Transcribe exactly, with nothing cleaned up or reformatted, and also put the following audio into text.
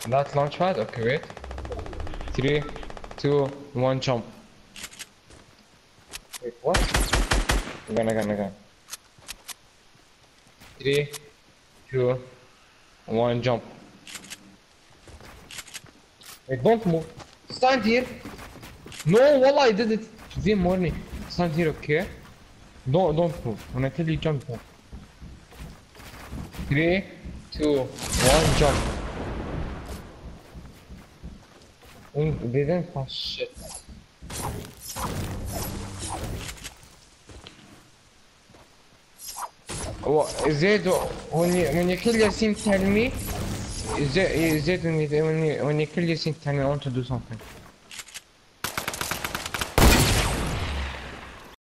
That launch pad? Okay, wait. Three, two, one, jump. Wait, what? Again, again, again. Three, two, one, jump. Wait, don't move. Stand here. No, wallah, I did it today morning. Stand here, okay? Don't, don't move. When I tell you jump, jump. Three, two, one, jump. Mm, they didn't pass shit. Well, Zed, when you when you kill Yasin, tell me. Zed, Zed, when you when you when you kill Yasin, tell me I want to do something.